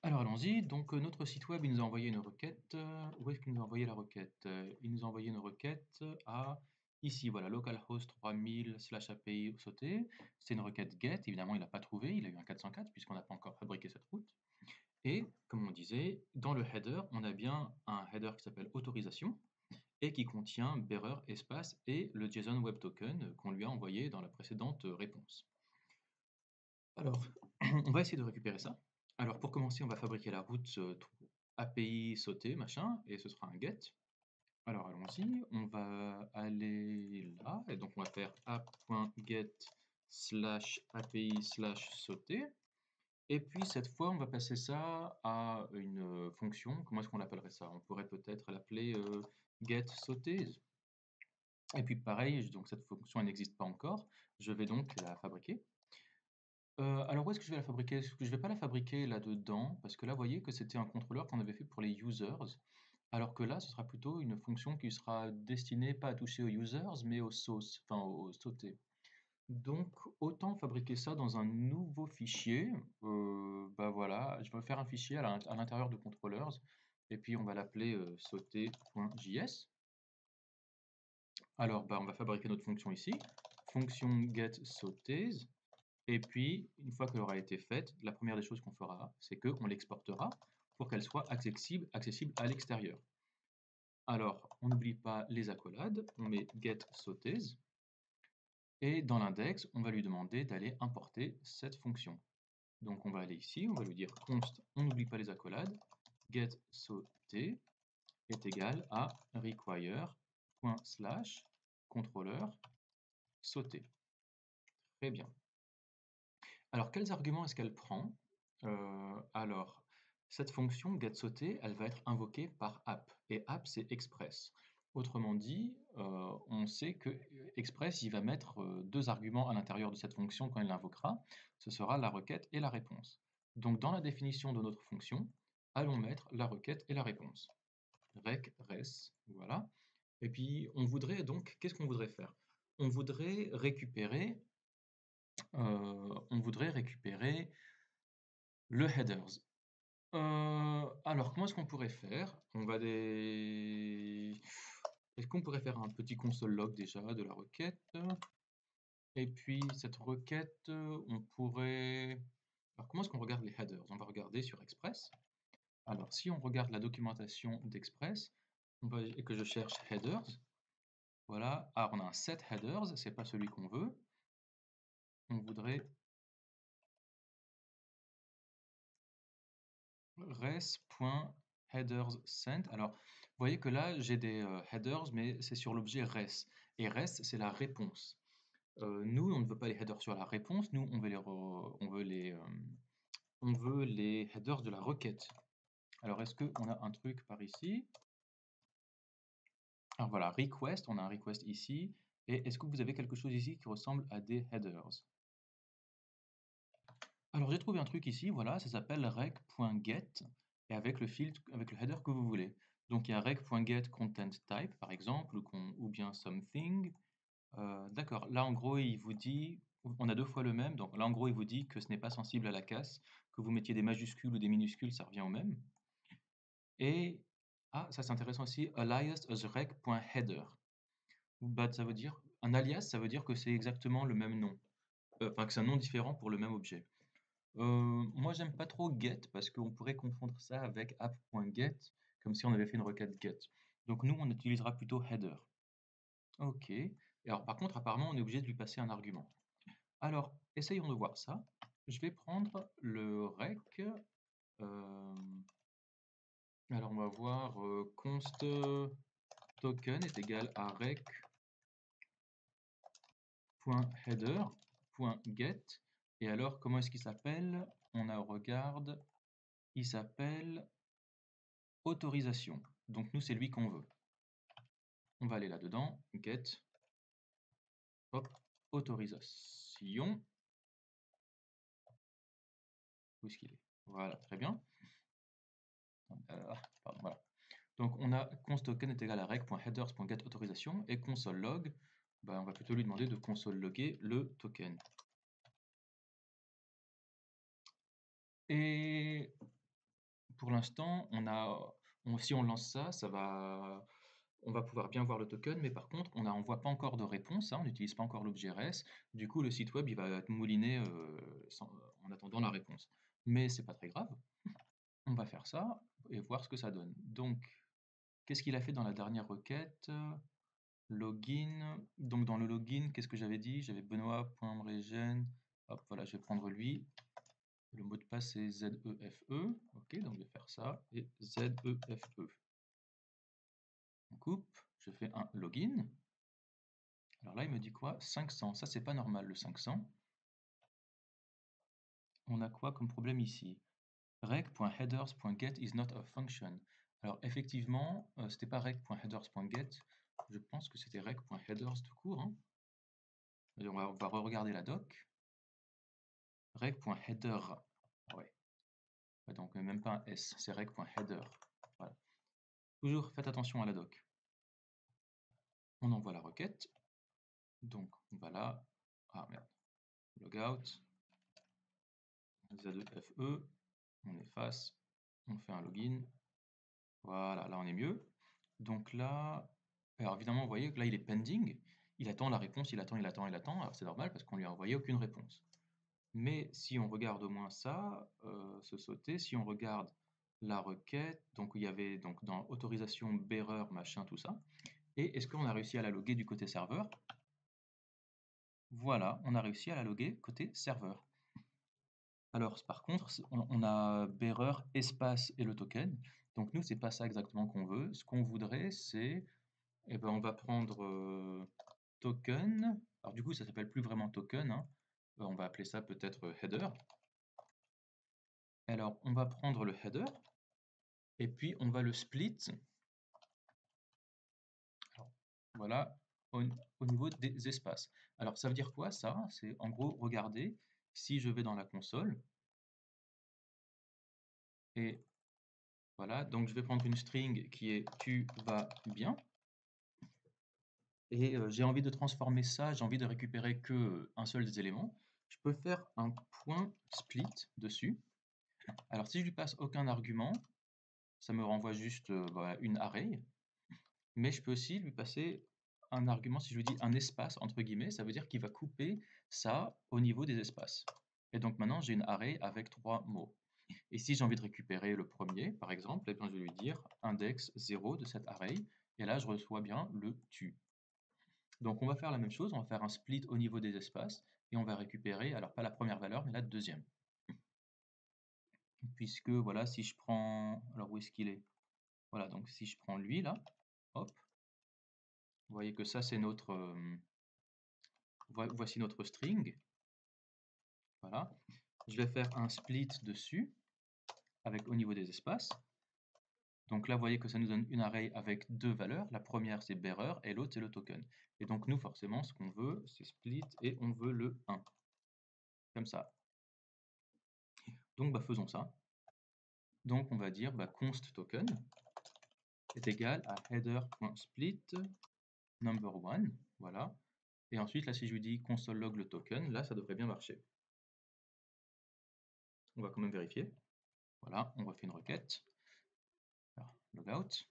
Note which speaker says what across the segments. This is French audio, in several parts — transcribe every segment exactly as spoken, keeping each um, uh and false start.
Speaker 1: Alors allons-y, donc heu, notre site web, il nous a envoyé une requête, heu, où est-ce qu'il nous a envoyé la requête? Heu, il nous a envoyé une requête à ici, voilà, localhost trois mille slash A P I sauté. C'est une requête get, évidemment, il n'a pas trouvé, il a eu un quatre cent quatre puisqu'on n'a pas encore fabriqué cette route. Et comme on disait, dans le header, on a bien un header qui s'appelle autorisation et qui contient bearer espace et le JSON Web Token qu'on lui a envoyé dans la précédente réponse. Alors, on va essayer de récupérer ça. Alors, pour commencer, on va fabriquer la route euh, A P I sauté, machin, et ce sera un get. Alors, allons-y, on va aller là, et donc on va faire app.get slash API slash sauté. Et puis, cette fois, on va passer ça à une euh, fonction. Comment est-ce qu'on l'appellerait ça? On pourrait peut-être l'appeler euh, get sauté. Et puis, pareil, donc cette fonction, elle n'existe pas encore. Je vais donc la fabriquer. Heu, alors où est-ce que je vais la fabriquer? Est-ce que je vais pas la fabriquer là-dedans? Parce que là, vous voyez que c'était un contrôleur qu'on avait fait pour les users, alors que là, ce sera plutôt une fonction qui sera destinée pas à toucher aux users, mais aux sources, enfin aux sautés. Donc autant fabriquer ça dans un nouveau fichier. Heu, bah, voilà, je vais faire un fichier à l'int à l'intérieur de controllers et puis on va l'appeler, heu, sauté.js. Alors, bah, on va fabriquer notre fonction ici, fonction getSautés. Et puis, une fois qu'elle aura été faite, la première des choses qu'on fera, c'est qu'on l'exportera pour qu'elle soit accessible, accessible à l'extérieur. Alors, on n'oublie pas les accolades, on met get sautés, et dans l'index, on va lui demander d'aller importer cette fonction. Donc on va aller ici, on va lui dire const, on n'oublie pas les accolades, get sauté est égal à require.slash controller sauté. Très bien. Alors, quels arguments est-ce qu'elle prend? Euh, alors, cette fonction getSauté, elle va être invoquée par app. Et app, c'est express. Autrement dit, euh, on sait que express, il va mettre euh, deux arguments à l'intérieur de cette fonction quand il l'invoquera. Ce sera la requête et la réponse. Donc, dans la définition de notre fonction, allons mettre la requête et la réponse. Rec, res, voilà. Et puis, on voudrait donc, qu'est-ce qu'on voudrait faire? On voudrait récupérer euh, on voudrait récupérer le headers. Euh, alors, comment est-ce qu'on pourrait faire? On va des... Est-ce qu'on pourrait faire un petit console log déjà de la requête? Et puis, cette requête, on pourrait... Alors, comment est-ce qu'on regarde les headers? On va regarder sur Express. Alors, si on regarde la documentation d'Express, on va... et que je cherche headers, voilà. Ah, on a un set headers, c'est pas celui qu'on veut. On voudrait res.headersSent. Alors, vous voyez que là, j'ai des euh, headers, mais c'est sur l'objet res. Et res, c'est la réponse. Euh, nous, on ne veut pas les headers sur la réponse. Nous, on veut les, re- on veut les, euh, on veut les headers de la requête. Alors, est-ce qu'on a un truc par ici? Alors voilà, request, on a un request ici. Et est-ce que vous avez quelque chose ici qui ressemble à des headers? Alors, j'ai trouvé un truc ici, voilà, ça s'appelle rec.get et avec le filtre, avec le header que vous voulez. Donc, il y a rec.get content type, par exemple, ou, qu'on- ou bien something. Euh, d'accord, là, en gros, il vous dit, on a deux fois le même, donc là, en gros, il vous dit que ce n'est pas sensible à la casse, que vous mettiez des majuscules ou des minuscules, ça revient au même. Et, ah, ça c'est intéressant aussi, alias as rec.header. Bah, ça veut dire, un alias, ça veut dire que c'est exactement le même nom. Euh, Enfin, que c'est un nom différent pour le même objet. Euh, moi, j'aime pas trop get parce qu'on pourrait confondre ça avec app.get, comme si on avait fait une requête get. Donc nous, on utilisera plutôt header. Ok. Et alors, par contre, apparemment, on est obligé de lui passer un argument. Alors, essayons de voir ça. Je vais prendre le rec. euh, alors, on va voir euh, const token est égal à rec.header.get. Et alors, comment est-ce qu'il s'appelle? On a, regarde, il s'appelle autorisation. Donc nous, c'est lui qu'on veut. On va aller là-dedans, get, hop, autorisation. Où est-ce qu'il est? Voilà, très bien. Euh, pardon, voilà. Donc on a const token est égal à rec.headers.get autorisation et console log, bah, on va plutôt lui demander de console loguer le token. Et pour l'instant, on a, on, si on lance ça, ça va, on va pouvoir bien voir le token, mais par contre, on n'envoie pas encore de réponse, hein, on n'utilise pas encore l'objet res. Du coup, le site web, il va être mouliné euh, sans- en attendant la réponse. Mais c'est pas très grave. On va faire ça et voir ce que ça donne. Donc, qu'est-ce qu'il a fait dans la dernière requête? Login. Donc, dans le login, qu'est-ce que j'avais dit? J'avais benoît.mregen. Hop, voilà, je vais prendre lui. Le mot de passe c'est Z E F E. Ok, donc je vais faire ça et Z E F E. On coupe, je fais un login. Alors là, il me dit quoi? cinq cents. Ça, c'est pas normal, le cinq cents. On a quoi comme problème ici? rec.headers.get is not a function. Alors, effectivement, euh, c'était pas rec.headers.get. Je pense que c'était rec.headers tout court. Hein. On va, on va re-regarder la doc. rec.header. Ah ouais. Donc, même pas un S, c'est rec.header. Voilà. Toujours, faites attention à la doc. On envoie la requête. Donc, voilà. Ah merde. Logout. Z E F E. On efface. On fait un login. Voilà, là on est mieux. Donc là, alors évidemment, vous voyez que là il est pending. Il attend la réponse, il attend, il attend, il attend. Alors c'est normal parce qu'on lui a envoyé aucune réponse. Mais si on regarde au moins ça, euh, se sauter, si on regarde la requête, donc il y avait donc dans autorisation, bearer, machin, tout ça. Et est-ce qu'on a réussi à la loguer du côté serveur? Voilà, on a réussi à la loguer côté serveur. Alors par contre, on, on a bearer, espace et le token. Donc nous, c'est pas ça exactement qu'on veut. Ce qu'on voudrait, c'est, eh ben, on va prendre euh, token. Alors du coup, ça s'appelle plus vraiment token. Hein. Euh, On va appeler ça peut-être header. Alors, on va prendre le header et puis on va le split. Alors, voilà, au, au niveau des espaces. Alors, ça veut dire quoi ça? C'est en gros, regardez, si je vais dans la console et voilà, donc je vais prendre une string qui est tu vas bien. Et euh, j'ai envie de transformer ça, j'ai envie de récupérer que un seul des éléments. Je peux faire un point split dessus. Alors si je lui passe aucun argument, ça me renvoie juste euh, voilà, une array. Mais je peux aussi lui passer un argument, si je lui dis un espace, entre guillemets, ça veut dire qu'il va couper ça au niveau des espaces. Et donc maintenant j'ai une array avec trois mots. Et si j'ai envie de récupérer le premier, par exemple, eh bien, je vais lui dire index zéro de cette array. Et là je reçois bien le tu. Donc on va faire la même chose, on va faire un split au niveau des espaces et on va récupérer, alors pas la première valeur, mais la deuxième. Puisque voilà, si je prends, alors où est-ce qu'il est? Voilà, donc si je prends lui là, hop, vous voyez que ça c'est notre, euh, voici notre string. Voilà, je vais faire un split dessus avec au niveau des espaces. Donc là, vous voyez que ça nous donne une array avec deux valeurs. La première, c'est bearer et l'autre, c'est le token. Et donc nous, forcément, ce qu'on veut, c'est split et on veut le un. Comme ça. Donc, bah, faisons ça. Donc, on va dire bah, const token est égal à header.split number one. Voilà. Et ensuite, là, si je lui dis console log le token, là, ça devrait bien marcher. On va quand même vérifier. Voilà, on refait une requête. Alors, logout.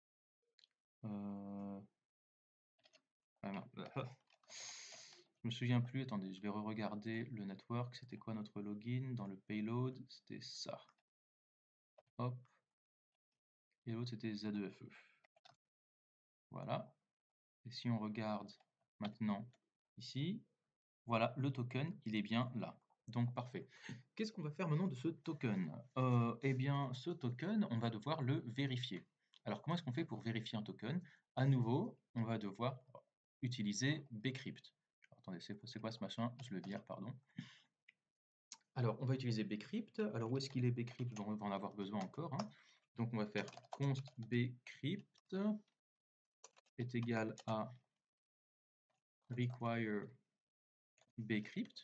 Speaker 1: Euh... Ah, non. Je me souviens plus, attendez, je vais re-regarder le network, c'était quoi notre login dans le payload? C'était ça. Hop. Et l'autre c'était Z E F E. Voilà. Et si on regarde maintenant ici, voilà, le token, il est bien là. Donc parfait. Qu'est-ce qu'on va faire maintenant de ce token? euh, Eh bien, ce token, on va devoir le vérifier. Alors comment est-ce qu'on fait pour vérifier un token? À nouveau, on va devoir utiliser bcrypt. Attendez, c'est quoi ce machin? Je le vire, pardon. Alors, on va utiliser bcrypt. Alors, où est-ce qu'il est bcrypt? On va en avoir besoin encore. Hein. Donc, on va faire const bcrypt est égal à require bcrypt.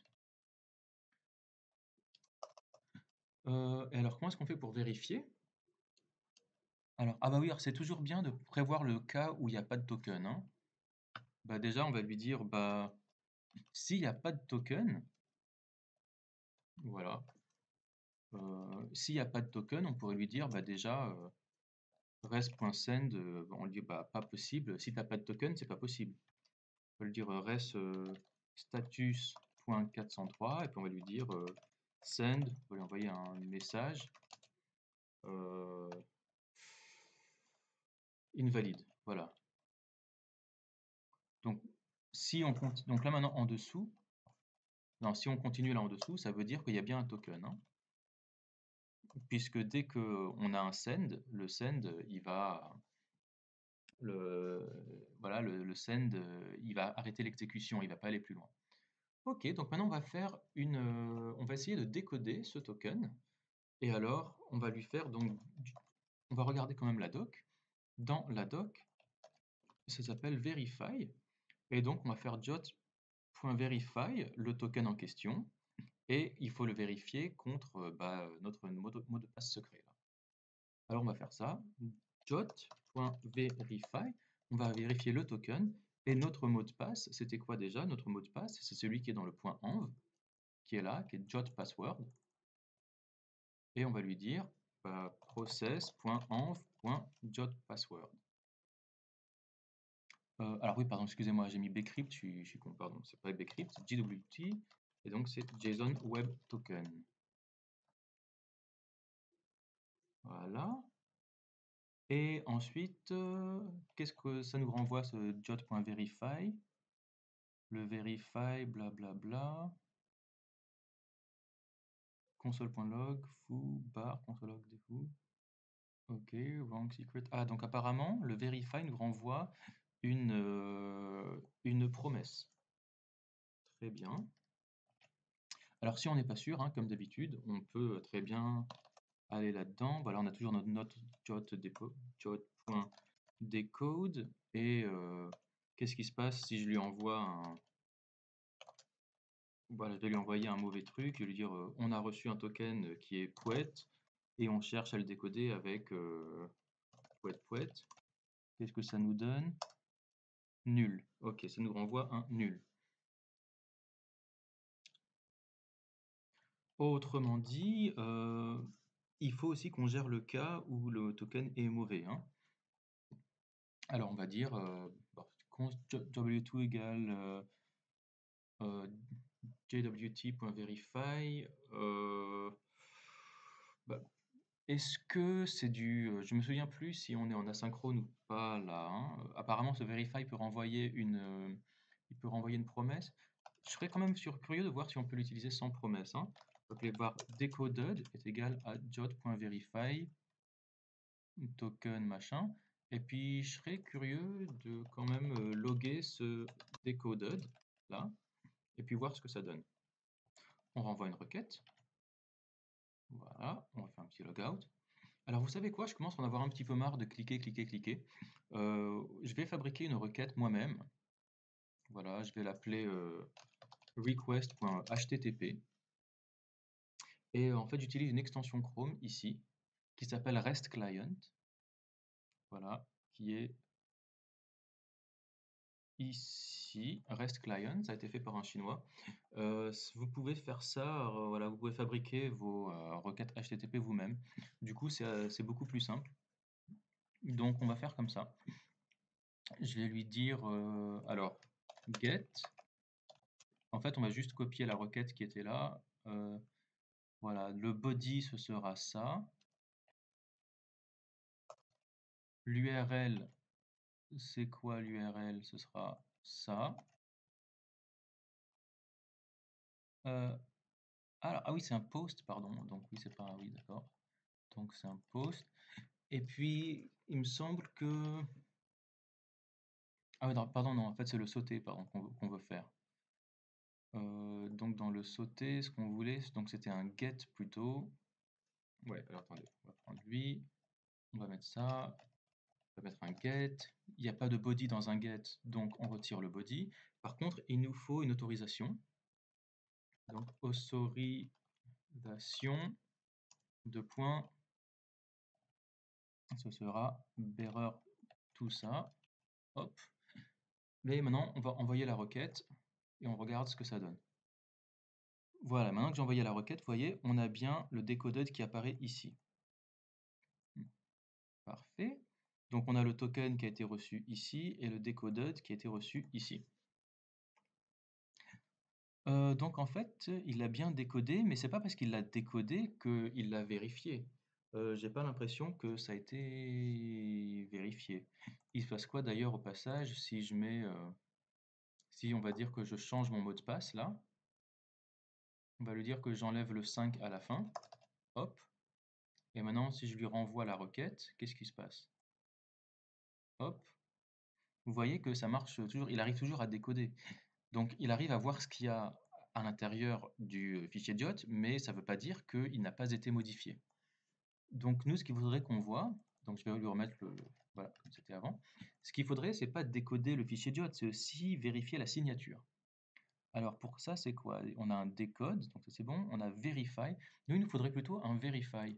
Speaker 1: Euh, et alors, comment est-ce qu'on fait pour vérifier? Alors, ah bah oui, c'est toujours bien de prévoir le cas où il n'y a pas de token. Hein. Bah déjà, on va lui dire, bah, s'il n'y a pas de token, voilà, Euh, S'il n'y a pas de token, on pourrait lui dire bah, déjà euh, res.send, euh, on lui dit bah, pas possible. Si tu n'as pas de token, c'est pas possible. On peut lui dire euh, res euh, status.quatre cent trois et puis on va lui dire euh, send, on va lui envoyer un message euh, invalide. Voilà. Donc, si on continue, donc là maintenant en dessous, non, si on continue là en dessous, ça veut dire qu'il y a bien un token, hein. Puisque dès qu'on a un send, le send, il va, le, voilà, le, le send, il va arrêter l'exécution, il va pas aller plus loin. Ok, donc maintenant on va faire une, on va essayer de décoder ce token. Et alors, on va lui faire donc, on va regarder quand même la doc. Dans la doc, ça s'appelle verify. Et donc on va faire jot.verify le token en question. Et il faut le vérifier contre bah, notre mot de, mot de passe secret. Là. Alors on va faire ça, jot.verify, on va vérifier le token, et notre mot de passe, c'était quoi déjà? Notre mot de passe, c'est celui qui est dans le point env, qui est là, qui est jot_password, et on va lui dire bah, process.env.jot_password. Euh, alors oui, pardon, excusez-moi, j'ai mis bcrypt, je suis, je suis con, pardon, c'est pas bcrypt, c'est J W T, et donc c'est JSON Web Token. Voilà. Et ensuite, euh, qu'est-ce que ça nous renvoie ce jot.verify? Le verify, blablabla. Console.log, foo, bar, console.log, defoo. Ok, wrong secret. Ah, donc apparemment, le verify nous renvoie une, euh, une promesse. Très bien. Alors si on n'est pas sûr, hein, comme d'habitude, on peut très bien aller là-dedans. Voilà, on a toujours notre note jot.decode. Et euh, qu'est-ce qui se passe si je lui envoie un... Voilà, je vais lui envoyer un mauvais truc, je vais lui dire euh, on a reçu un token qui est poète et on cherche à le décoder avec euh, poète poète. Qu'est-ce que ça nous donne? Nul. Ok, ça nous renvoie un nul. Autrement dit, euh, il faut aussi qu'on gère le cas où le token est mauvais, hein. Alors on va dire euh, const w deux égale euh, euh, jwt.verify. Euh, bah, Est-ce que c'est du... euh, Je me souviens plus si on est en asynchrone ou pas là, hein. Apparemment, ce verify peut renvoyer une, euh, il peut renvoyer une promesse. Je serais quand même sur- curieux de voir si on peut l'utiliser sans promesse, hein. On peut aller voir decoded est égal à jot.verify token machin. Et puis je serais curieux de quand même euh, loguer ce decoded là et puis voir ce que ça donne. On renvoie une requête. Voilà, on va faire un petit logout. Alors vous savez quoi, je commence à en avoir un petit peu marre de cliquer, cliquer, cliquer. Euh, je vais fabriquer une requête moi-même. Voilà, je vais l'appeler euh, request.http. Et en fait, j'utilise une extension Chrome ici, qui s'appelle REST Client. Voilà, qui est ici, REST Client, ça a été fait par un Chinois. Euh, vous pouvez faire ça, euh, voilà, vous pouvez fabriquer vos euh, requêtes H T T P vous-même. Du coup, c'est euh, c'est beaucoup plus simple. Donc, on va faire comme ça. Je vais lui dire, euh, alors, get. En fait, on va juste copier la requête qui était là. Euh, voilà, le body, ce sera ça. L'U R L, c'est quoi l'U R L? Ce sera ça. Euh, alors, ah oui, c'est un post, pardon. Donc oui, c'est pas un oui, d'accord. Donc c'est un post. Et puis, il me semble que... Ah oui, non, pardon, non, en fait, c'est le sauté, pardon, qu'on veut, qu'on veut faire. Euh, donc dans le sauté, ce qu'on voulait, donc c'était un get plutôt. Ouais, alors attendez, on va prendre lui, on va mettre ça, on va mettre un get. Il n'y a pas de body dans un get, donc on retire le body. Par contre, il nous faut une autorisation. Donc autorisation de point, ce sera bearer tout ça. Hop. Mais maintenant, on va envoyer la requête et on regarde ce que ça donne. Voilà, maintenant que j'ai envoyé la requête, vous voyez, on a bien le decoded qui apparaît ici. Parfait. Donc on a le token qui a été reçu ici et le decoded qui a été reçu ici. Euh, donc en fait, il l'a bien décodé, mais c'est pas parce qu'il l'a décodé qu'il l'a vérifié. Euh, j'ai pas l'impression que ça a été vérifié. Il se passe quoi d'ailleurs au passage si je mets, euh, si on va dire que je change mon mot de passe là, on va lui dire que j'enlève le cinq à la fin, hop, et maintenant si je lui renvoie la requête, qu'est-ce qui se passe? Hop, vous voyez que ça marche toujours, il arrive toujours à décoder. Donc il arrive à voir ce qu'il y a à l'intérieur du fichier J O T, mais ça ne veut pas dire qu'il n'a pas été modifié. Donc nous, ce qu'il faudrait qu'on voit, donc je vais lui remettre le, voilà, comme c'était avant, ce qu'il faudrait, c'est pas décoder le fichier J O T, c'est aussi vérifier la signature. Alors pour ça, c'est quoi? On a un decode, donc ça c'est bon, on a verify. Nous, il nous faudrait plutôt un verify.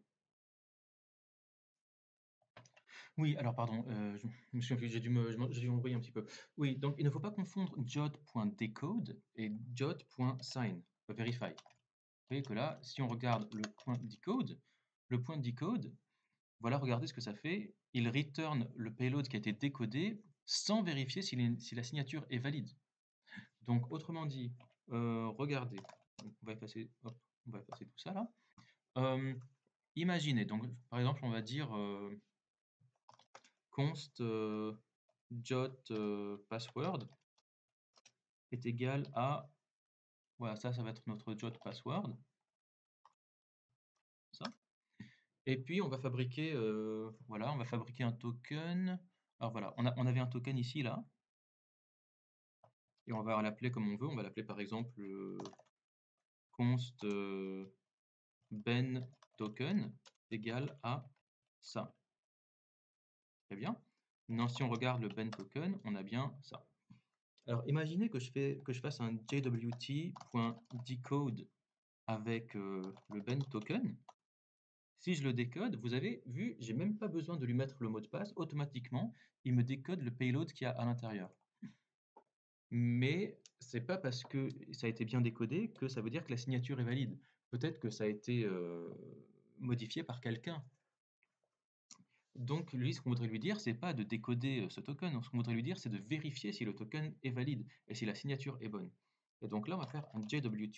Speaker 1: Oui, alors pardon, euh, je me suis j'ai dû me, j'ai dû m'embrouiller un petit peu. Oui, donc il ne faut pas confondre jot.decode et jot.sign, euh, verify. Vous voyez que là, si on regarde le point decode, le point decode, voilà, regardez ce que ça fait. Il return le payload qui a été décodé sans vérifier si, les, si la signature est valide. Donc, autrement dit, euh, regardez, on va effacer, hop, on va effacer tout ça là. Euh, imaginez, donc par exemple, on va dire euh, const euh, jot euh, password est égal à, voilà, ça, ça va être notre jot password, ça. Et puis on va fabriquer, euh, voilà, on va fabriquer un token. Alors voilà, on, a, on avait un token ici là, et on va l'appeler comme on veut. On va l'appeler par exemple euh, const euh, ben token égale à ça. Très bien. Maintenant, si on regarde le ben token, on a bien ça. Alors imaginez que je, fais, que je fasse un jwt.decode avec euh, le ben token. Si je le décode, vous avez vu, j'ai même pas besoin de lui mettre le mot de passe. Automatiquement, il me décode le payload qu'il y a à l'intérieur. Mais c'est pas parce que ça a été bien décodé que ça veut dire que la signature est valide. Peut-être que ça a été euh, modifié par quelqu'un. Donc lui, ce qu'on voudrait lui dire, c'est pas de décoder euh, ce token. Ce qu'on voudrait lui dire, c'est de vérifier si le token est valide et si la signature est bonne. Et donc là, on va faire un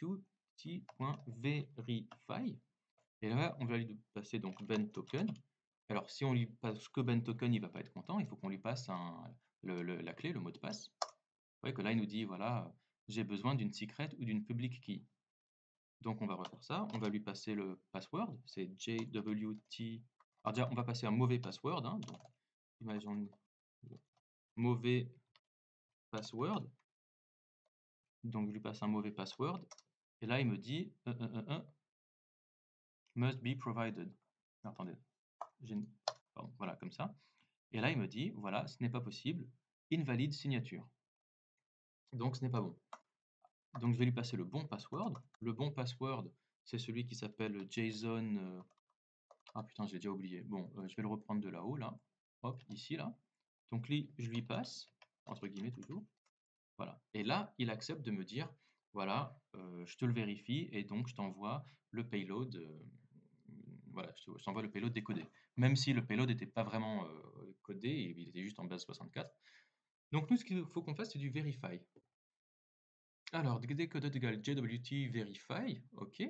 Speaker 1: jwt.verify. Et là, on va lui passer donc ben token. Alors, si on lui passe que ben token, il va pas être content. Il faut qu'on lui passe un, le, le, la clé, le mot de passe. Vous voyez que là, il nous dit, voilà, j'ai besoin d'une secret ou d'une public key. Donc, on va refaire ça. On va lui passer le password. C'est jwt. Alors déjà, on va passer un mauvais password. Hein, donc, imaginons mauvais password. Donc, je lui passe un mauvais password. Et là, il me dit, euh, euh, euh, euh, must be provided. Attendez, pardon, voilà, comme ça. Et là, il me dit, voilà, ce n'est pas possible, invalide signature. Donc, ce n'est pas bon. Donc, je vais lui passer le bon password. Le bon password, c'est celui qui s'appelle Jason. Euh... Ah putain, j'ai déjà oublié. Bon, euh, je vais le reprendre de là-haut, là. Hop, ici, là. Donc, lui, je lui passe, entre guillemets toujours. Voilà. Et là, il accepte de me dire, voilà, euh, je te le vérifie et donc je t'envoie le payload. Euh, voilà, je t'envoie le payload décodé. Même si le payload n'était pas vraiment euh, codé, il était juste en base soixante-quatre. Donc nous, ce qu'il faut qu'on fasse, c'est du verify. Alors, decoded égale jwt verify, ok.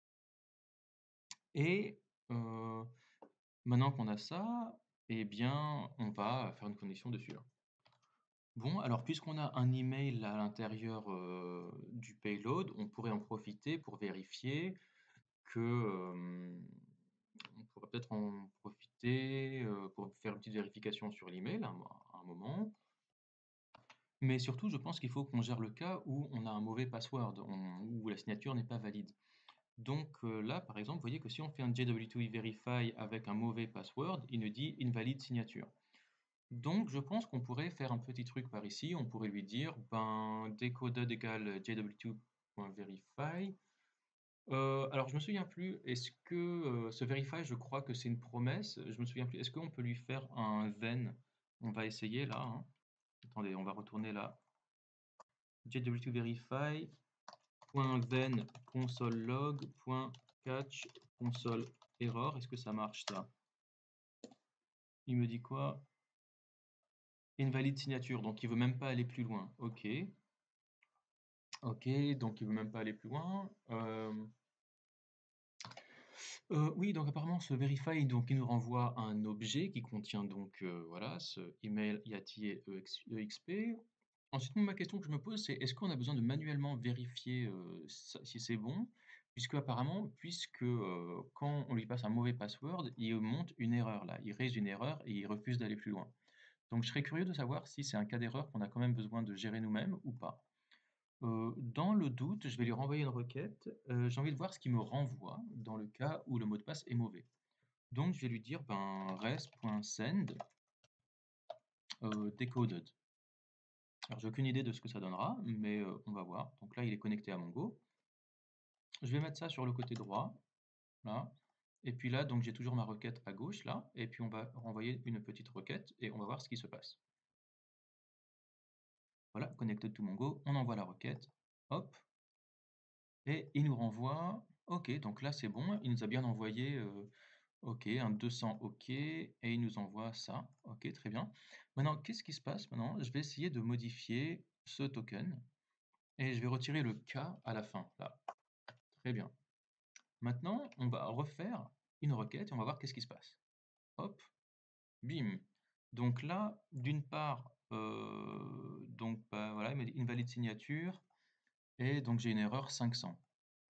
Speaker 1: Et euh, maintenant qu'on a ça, eh bien, on va faire une connexion dessus. Bon, alors puisqu'on a un email à l'intérieur euh, du payload, on pourrait en profiter pour vérifier que euh, on pourrait peut-être en profiter euh, pour faire une petite vérification sur l'email à, à un moment. Mais surtout, je pense qu'il faut qu'on gère le cas où on a un mauvais password, on- où la signature n'est pas valide. Donc euh, là, par exemple, vous voyez que si on fait un J W two verify avec un mauvais password, il nous dit invalide signature. Donc je pense qu'on pourrait faire un petit truc par ici, on pourrait lui dire ben decoded égale J W two.verify. Euh, alors je me souviens plus, est-ce que euh, ce verify, je crois que c'est une promesse, je me souviens plus, est-ce qu'on peut lui faire un then? On va essayer là, hein. Attendez, on va retourner là. J W two verify .then console log .catch console error. Est-ce que ça marche ça? Il me dit quoi? Invalide signature, donc il veut même pas aller plus loin. Ok. Ok, donc il veut même pas aller plus loin. Euh, euh, oui, donc apparemment ce verify, donc il nous renvoie un objet qui contient donc euh, voilà ce email yati et exp. Ensuite, ma question que je me pose, c'est est-ce qu'on a besoin de manuellement vérifier euh, ça- si c'est bon? Puisque apparemment, puisque euh, quand on lui passe un mauvais password, il monte une erreur là, il raise une erreur et il refuse d'aller plus loin. Donc je serais curieux de savoir si c'est un cas d'erreur qu'on a quand même besoin de gérer nous-mêmes ou pas. Euh, dans le doute, je vais lui renvoyer une requête. Euh, j'ai envie de voir ce qu'il me renvoie dans le cas où le mot de passe est mauvais. Donc je vais lui dire ben, res.send euh, decoded. Alors j'ai aucune idée de ce que ça donnera, mais euh, on va voir. Donc là, il est connecté à Mongo. Je vais mettre ça sur le côté droit, là. Et puis là, donc j'ai toujours ma requête à gauche, là. Et puis on va renvoyer une petite requête et on va voir ce qui se passe. Voilà, connected to Mongo. On envoie la requête. Hop. Et il nous renvoie. Ok, donc là c'est bon. Il nous a bien envoyé. Euh, ok, un deux cents ok. Et il nous envoie ça. Ok, très bien. Maintenant, qu'est-ce qui se passe maintenant? Je vais essayer de modifier ce token. Et je vais retirer le K à la fin, là. Très bien. Maintenant, on va refaire une requête et on va voir qu'est-ce qui se passe. Hop, bim. Donc là, d'une part, euh, donc bah, voilà, il me dit invalide signature et donc j'ai une erreur cinq cents.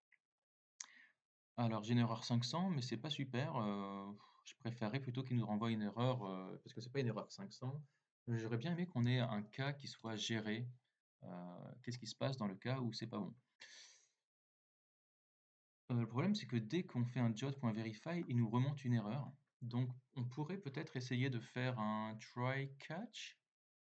Speaker 1: Alors j'ai une erreur cinq cents, mais c'est pas super. euh, je préférerais plutôt qu'il nous renvoie une erreur euh, parce que c'est pas une erreur cinq cents. J'aurais bien aimé qu'on ait un cas qui soit géré. Euh, qu'est-ce qui se passe dans le cas où c'est pas bon? Euh, le problème, c'est que dès qu'on fait un jot.verify, il nous remonte une erreur. Donc, on pourrait peut-être essayer de faire un try catch.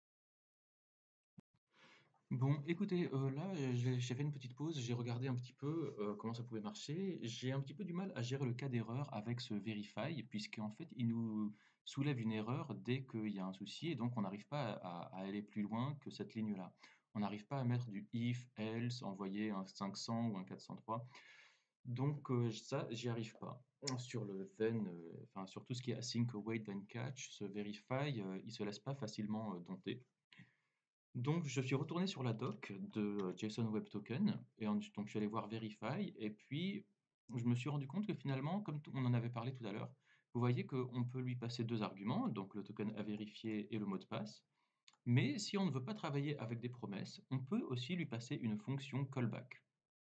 Speaker 1: Bon, écoutez, euh, là, j'ai j'ai fait une petite pause, j'ai regardé un petit peu euh, comment ça pouvait marcher. J'ai un petit peu du mal à gérer le cas d'erreur avec ce verify, puisqu'en fait, il nous soulève une erreur dès qu'il y a un souci, et donc on n'arrive pas à, à aller plus loin que cette ligne-là. On n'arrive pas à mettre du if, else, envoyer un cinq cents ou un quatre cent trois. Donc euh, ça, j'y arrive pas. Sur le then, euh, enfin sur tout ce qui est async, await, then catch, ce verify, euh, il se laisse pas facilement euh, dompter. Donc je suis retourné sur la doc de euh, JSON Web Token et en- donc je suis allé voir verify et puis je me suis rendu compte que finalement, comme t- on en avait parlé tout à l'heure, vous voyez qu'on peut lui passer deux arguments, donc le token à vérifier et le mot de passe. Mais si on ne veut pas travailler avec des promesses, on peut aussi lui passer une fonction callback.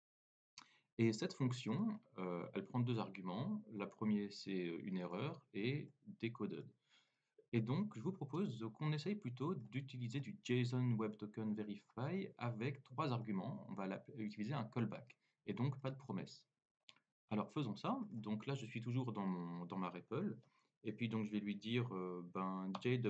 Speaker 1: Et cette fonction, euh, elle prend deux arguments. La première, c'est une erreur et decoded. Et donc, je vous propose qu'on essaye plutôt d'utiliser du JSON Web Token Verify avec trois arguments. On va utiliser un callback et donc pas de promesse. Alors faisons ça. Donc là, je suis toujours dans, mon, dans ma R E P L. Et puis donc, je vais lui dire euh, ben,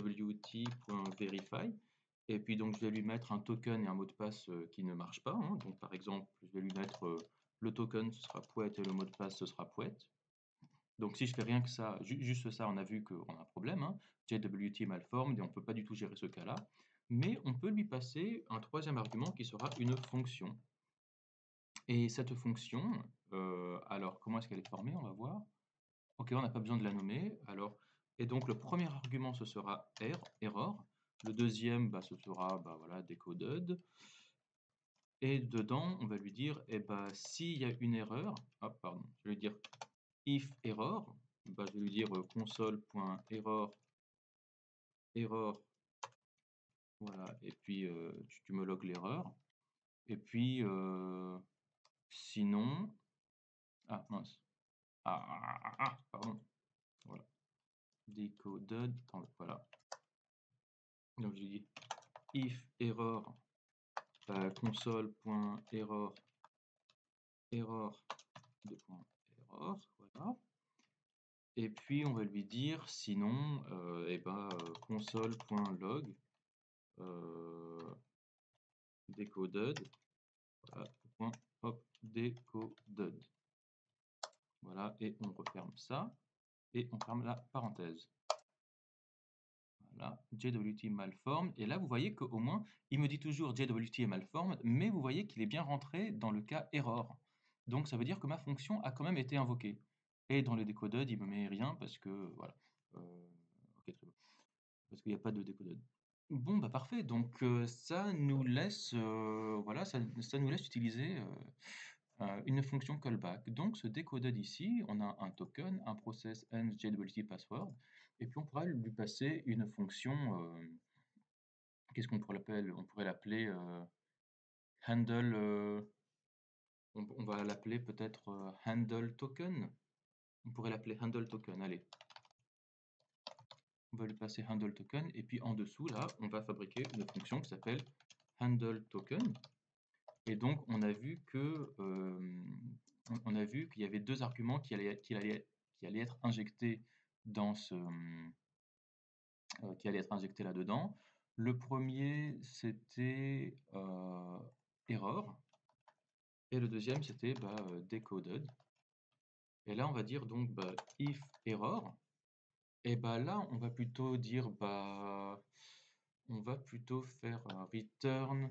Speaker 1: jwt.verify. Et puis donc, je vais lui mettre un token et un mot de passe euh, qui ne marchent pas. Hein. Donc par exemple, je vais lui mettre euh, le token, ce sera poète, et le mot de passe, ce sera poète. Donc si je fais rien que ça, ju juste ça, on a vu qu'on a un problème. Hein. jwt est malformed et on ne peut pas du tout gérer ce cas-là. Mais on peut lui passer un troisième argument qui sera une fonction. Et cette fonction, euh, alors comment est-ce qu'elle est formée? On va voir. Ok, on n'a pas besoin de la nommer. Alors, et donc le premier argument, ce sera er, error. Le deuxième, bah, ce sera bah, voilà, decoded. Et dedans, on va lui dire, eh ben, s'il y a une erreur, hop, pardon, je vais lui dire if error, bah, je vais lui dire euh, console.error, error, voilà, et puis euh, tu, tu me logs l'erreur. Et puis, euh, sinon, ah mince, ah, ah, ah, ah, pardon, voilà, decoded, voilà. Donc je lui dis if error, euh, console.error, error, deux points, error, voilà. Et puis on va lui dire sinon, euh, eh ben, euh, console.log euh, decoded, voilà, point, hop, decoded. Voilà, et on referme ça, et on ferme la parenthèse. Voilà, J W T malformed. Et là, vous voyez qu'au moins, il me dit toujours J W T est malformed, mais vous voyez qu'il est bien rentré dans le cas error. Donc, ça veut dire que ma fonction a quand même été invoquée. Et dans le decoded, il me met rien parce que, voilà. Euh, ok, très bien. Parce qu'il n'y a pas de decoded. Bon, bah parfait. Donc, euh, ça nous laisse, euh, voilà, ça, ça nous laisse utiliser euh, euh, une fonction callback. Donc, ce decoded ici, on a un token, un process and J W T password, et puis on pourra lui passer une fonction. Euh, qu'est-ce qu'on pourrait l'appeler? On pourrait l'appeler euh, handle. Euh, on, on va l'appeler peut-être euh, handle token. On pourrait l'appeler handle token. Allez, on va lui passer handle token, et puis en dessous là, on va fabriquer une fonction qui s'appelle handle token. Et donc, on a vu que euh, on, on a vu qu'il y avait deux arguments qui allaient, qui allaient, qui allaient être injectés dans ce euh, qui allaient être injectés là-dedans. Le premier, c'était euh, error, et le deuxième, c'était bah, euh, decoded. Et là, on va dire donc bah, if error. Et bah là, on va plutôt dire bah on va plutôt faire euh, return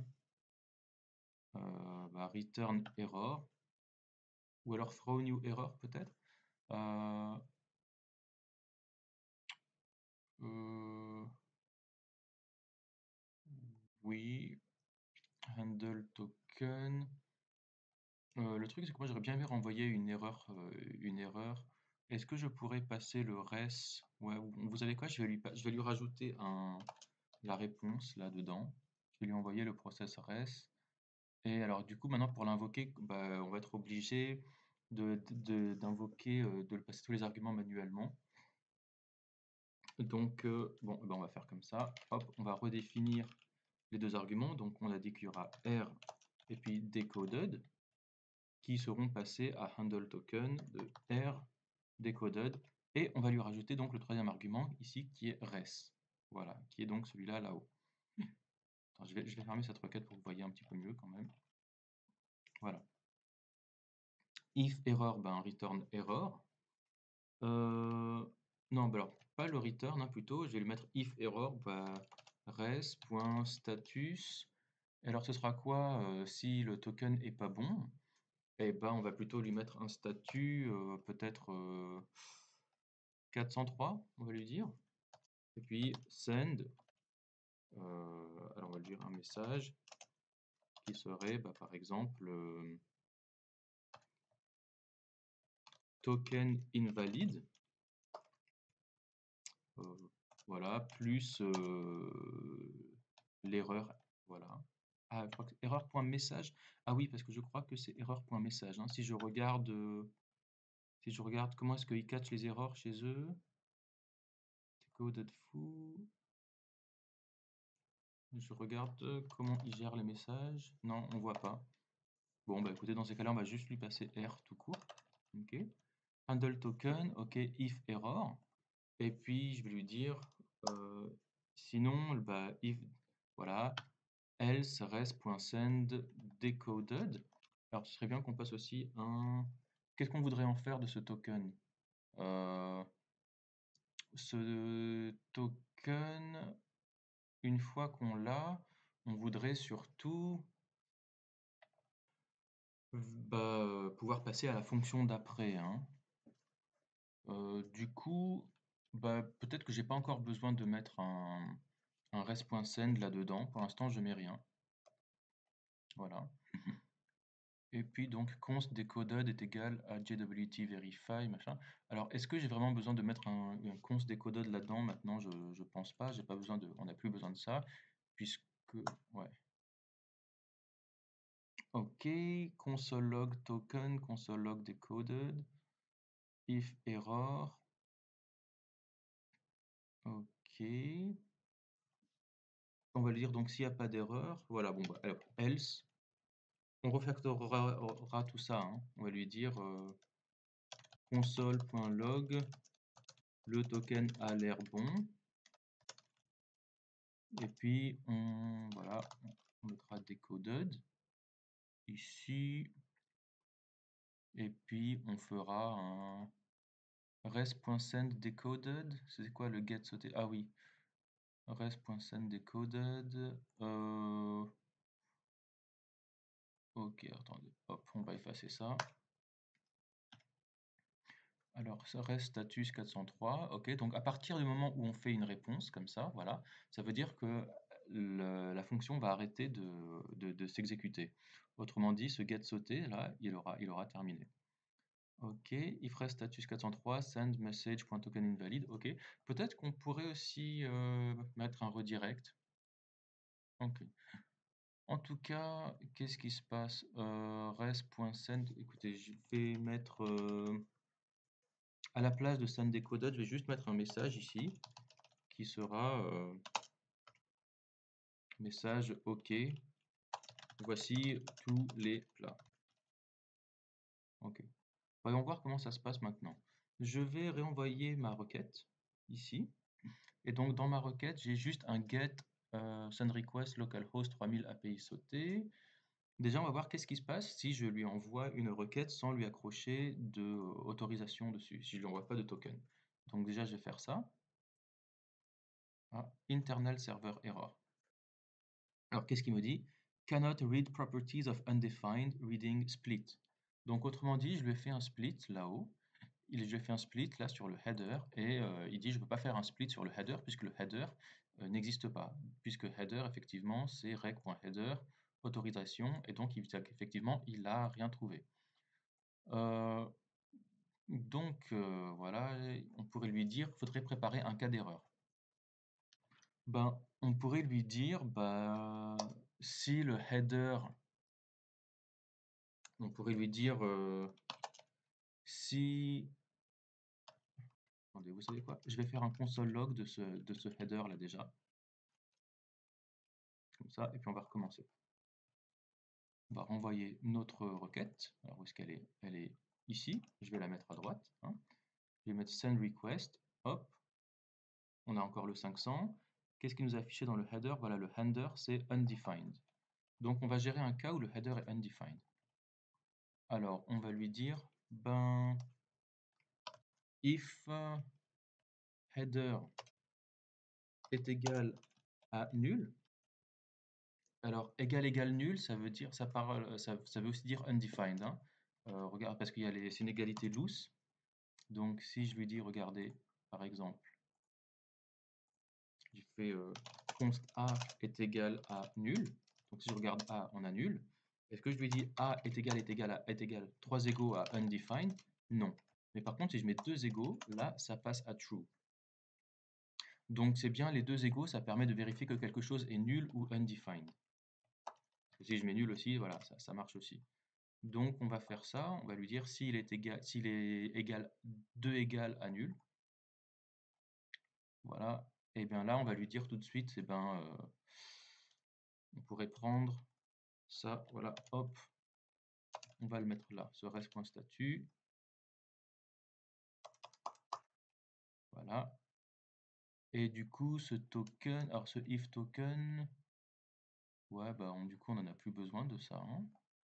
Speaker 1: euh, bah, return error, ou alors throw new error peut-être. Euh, euh, oui, handle token. Euh, le truc, c'est que moi, j'aurais bien aimé renvoyer une erreur. euh, une erreur. Est-ce que je pourrais passer le res? Ouais, ou- vous savez quoi? Je vais lui, pa- je vais lui rajouter un, la réponse là-dedans. Je vais lui envoyer le process res. Et alors, du coup, maintenant, pour l'invoquer, bah, on va être obligé de, de- d'invoquer, euh, de le passer tous les arguments manuellement. Donc, euh, bon, ben, on va faire comme ça. Hop, on va redéfinir les deux arguments. Donc, on a dit qu'il y aura R et puis decoded qui seront passés à handle token de R decoded. Et on va lui rajouter donc le troisième argument ici qui est res. Voilà, qui est donc celui-là là-haut. Attends, je vais, je vais fermer cette requête pour que vous voyez un petit peu mieux quand même. Voilà. If error, ben return error. Euh, non, ben alors, pas le return, hein, plutôt. Je vais lui mettre if error, bah, res.status. Alors, ce sera quoi euh, si le token est pas bon? Eh ben, on va plutôt lui mettre un statut, euh, peut-être euh, quatre cent trois, on va lui dire. Et puis send. euh, alors, on va lui dire un message qui serait, bah, par exemple, euh, token invalid. Euh, voilà, plus euh, l'erreur. Voilà. Ah, je crois que erreur.message. Ah oui, parce que je crois que c'est erreur.message. Hein. Si je regarde, euh, si je regarde comment est-ce qu'ils catchent les erreurs chez eux. Decoded foo. Je regarde euh, comment ils gèrent les messages. Non, on voit pas. Bon, bah écoutez, dans ces cas-là, on va juste lui passer R tout court. Ok. Handle token, ok, if error. Et puis, je vais lui dire, euh, sinon, bah, if, voilà, else res.send decoded. Alors, ce serait bien qu'on passe aussi un... Qu'est-ce qu'on voudrait en faire de ce token? Euh, ce token, une fois qu'on l'a, on voudrait surtout bah, pouvoir passer à la fonction d'après. Hein. Euh, du coup, bah, peut-être que j'ai pas encore besoin de mettre un, un res.send là-dedans. Pour l'instant, je mets rien. Voilà. Et puis donc const decoded est égal à jwt verify, machin. Alors, est-ce que j'ai vraiment besoin de mettre un, un const decoded là-dedans maintenant? Je, je pense pas. J'ai pas besoin de, on n'a plus besoin de ça, puisque ouais. Ok, console log token, console log decoded, if error. Ok. On va lui dire donc s'il n'y a pas d'erreur. Voilà, bon, bah, alors, else. On refactorera tout ça. Hein. On va lui dire euh, console.log, le token a l'air bon. Et puis, on, voilà, on mettra decoded ici. Et puis, on fera un res.send decoded. C'est quoi le get sauté? Ah oui. res.sendDecoded. Euh... Ok, attendez, hop, on va effacer ça. Alors, ça reste status quatre cent trois. Ok, donc à partir du moment où on fait une réponse comme ça, voilà, ça veut dire que le- la fonction va arrêter de, de- de s'exécuter. Autrement dit, ce get sauté là, il aura, il aura terminé. Ok, if rest status quatre cent trois, send message.token invalid. Ok, peut-être qu'on pourrait aussi euh, mettre un redirect. Ok. En tout cas, qu'est-ce qui se passe? Euh, res.send, écoutez, je vais mettre euh, à la place de send decoded, je vais juste mettre un message ici qui sera euh, message OK. Voici tous les plats. Ok. Voyons voir comment ça se passe maintenant. Je vais réenvoyer ma requête ici. Et donc dans ma requête, j'ai juste un get euh, send request localhost trois mille A P I sauté. Déjà, on va voir qu'est-ce qui se passe si je lui envoie une requête sans lui accrocher de autorisation dessus, si je lui envoie pas de token. Donc déjà, je vais faire ça. Ah, internal server error. Alors, qu'est-ce qu'il me dit? Cannot read properties of undefined reading split. Donc, autrement dit, je lui ai fait un split là-haut. Il, je lui ai fait un split là sur le header et euh, il dit je ne peux pas faire un split sur le header puisque le header euh, n'existe pas. Puisque header, effectivement, c'est rec.header, autorisation, et donc il, effectivement, il n'a rien trouvé. Euh, donc euh, voilà, on pourrait lui dire qu'il faudrait préparer un cas d'erreur. Ben, on pourrait lui dire, bah, si le header, on pourrait lui dire euh, si, attendez, vous savez quoi? Je vais faire un console log de ce, de ce header là déjà, comme ça, et puis on va recommencer. On va renvoyer notre requête. Alors où est-ce qu'elle est? Elle est ici. Je vais la mettre à droite, hein. Je vais mettre send request. Hop, on a encore le cinq cents. Qu'est-ce qui nous a affiché dans le header? Voilà, le header c'est undefined. Donc on va gérer un cas où le header est undefined. Alors on va lui dire, ben, if uh, header est égal à nul. Alors égal égal nul, ça veut dire, ça parle, ça, ça veut aussi dire undefined, hein. Euh, regarde, parce qu'il y a les, c'est une égalité loose. Donc si je lui dis, regardez, par exemple, je fais euh, const A est égal à nul. Donc si je regarde A, on a nul. Est-ce que je lui dis A est égal est égal à est égal trois égaux à undefined? Non. Mais par contre, si je mets deux égaux, là, ça passe à true. Donc c'est bien les deux égaux, ça permet de vérifier que quelque chose est nul ou undefined. Et si je mets nul aussi, voilà, ça, ça marche aussi. Donc on va faire ça, on va lui dire s'il est égal, s'il est égal deux égal à nul. Voilà. Et bien là, on va lui dire tout de suite, et ben, euh, on pourrait prendre ça, voilà, hop, on va le mettre là, ce res.statut. Voilà. Et du coup, ce token, alors ce if token, ouais, bah on, du coup, on n'en a plus besoin de ça, hein.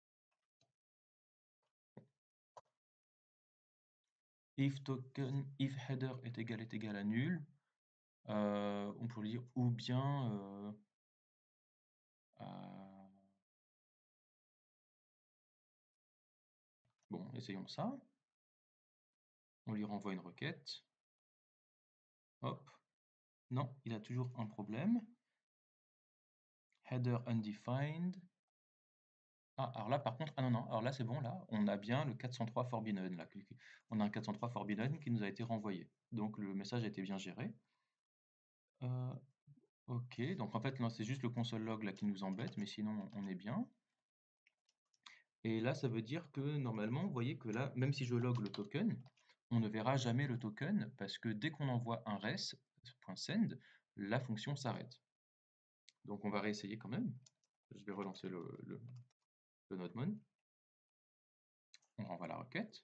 Speaker 1: If token, if header est égal est égal à nul, euh, on pourrait dire ou bien euh, euh, bon, essayons ça. On lui renvoie une requête. Hop. Non, il a toujours un problème. Header undefined. Ah, alors là, par contre, ah non, non, alors là, c'est bon, là, on a bien le quatre cent trois forbidden, là. On a un quatre cent trois forbidden qui nous a été renvoyé. Donc, le message a été bien géré. Euh, ok, donc en fait, là, c'est juste le console log là qui nous embête, mais sinon, on est bien. Et là, ça veut dire que normalement, vous voyez que là, même si je log le token, on ne verra jamais le token parce que dès qu'on envoie un res.send, la fonction s'arrête. Donc on va réessayer quand même. Je vais relancer le, le, le nodemon. On renvoie la requête.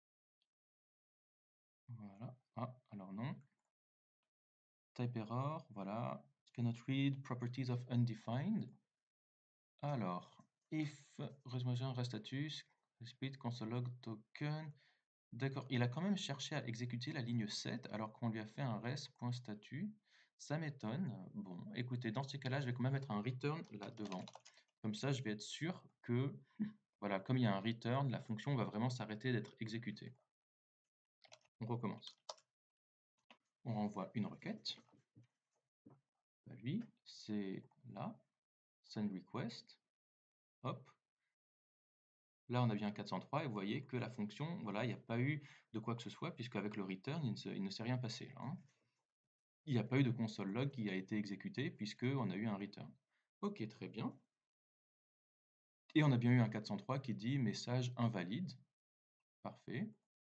Speaker 1: Voilà. Ah, alors non. Type error, voilà. Cannot read properties of undefined. Alors, if rest status, split console log token. D'accord, il a quand même cherché à exécuter la ligne sept alors qu'on lui a fait un res.statut. Ça m'étonne. Bon, écoutez, dans ces cas-là, je vais quand même mettre un return là devant. Comme ça, je vais être sûr que, voilà, comme il y a un return, la fonction va vraiment s'arrêter d'être exécutée. On recommence. On renvoie une requête. Bah, lui, c'est là. Send request. Hop. Là, on a bien quatre cent trois et vous voyez que la fonction, voilà, il n'y a pas eu de quoi que ce soit, puisque avec le return, il ne, se- il ne s'est rien passé. Hein. Il n'y a pas eu de console log qui a été exécuté, puisqu'on a eu un return. Ok, très bien. Et on a bien eu un quatre cent trois qui dit message invalide. Parfait.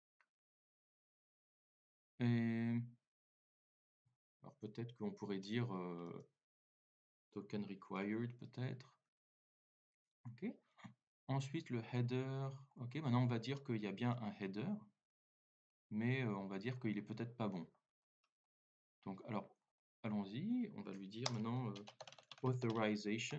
Speaker 1: Et alors peut-être qu'on pourrait dire euh, token required, peut-être. Ok. Ensuite, le header. Ok, maintenant on va dire qu'il y a bien un header, mais euh, on va dire qu'il est peut-être pas bon. Donc, alors, allons-y. On va lui dire maintenant euh, authorization.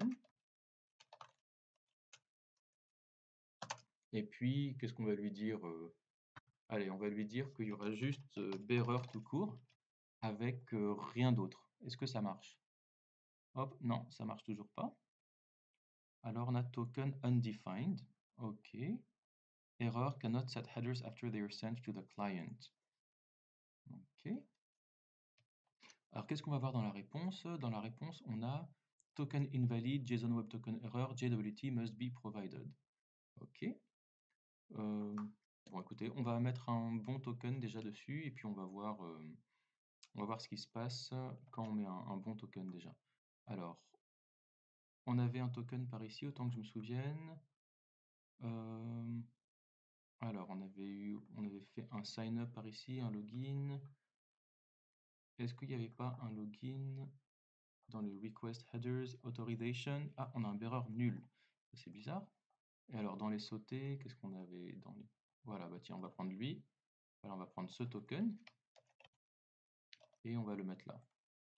Speaker 1: Et puis, qu'est-ce qu'on va lui dire euh, Allez, on va lui dire qu'il y aura juste euh, bearer tout court avec euh, rien d'autre. Est-ce que ça marche? Hop, non, ça marche toujours pas. Alors, on a token undefined. OK. Error cannot set headers after they are sent to the client. OK. Alors, qu'est-ce qu'on va voir dans la réponse? Dans la réponse, on a token invalid, JSON Web Token error, J W T must be provided. OK. Euh, bon, écoutez, on va mettre un bon token déjà dessus et puis on va voir, euh, on va voir ce qui se passe quand on met un, un bon token déjà. Alors, on avait un token par ici, autant que je me souvienne. Euh, alors, on avait eu, on avait fait un sign up par ici, un login. Est-ce qu'il n'y avait pas un login dans les request headers, authorization? Ah, on a un bearer nul. C'est bizarre. Et alors, dans les sautés, qu'est-ce qu'on avait dans les... Voilà, bah tiens, on va prendre lui. Alors, on va prendre ce token et on va le mettre là.